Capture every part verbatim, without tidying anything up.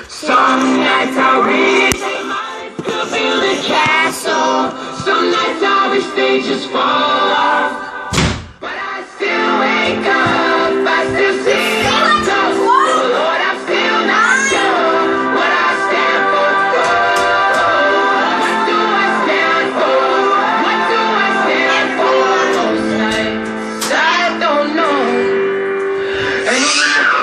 Some nights I wish to build a castle. Some nights I wish they just fall off. But I still wake up, I still see your toast. Oh Lord, I'm still not sure what I stand for. What do I stand for? What do I stand for? Most nights I don't know. And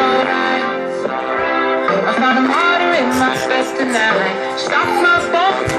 tonight, stop my boat.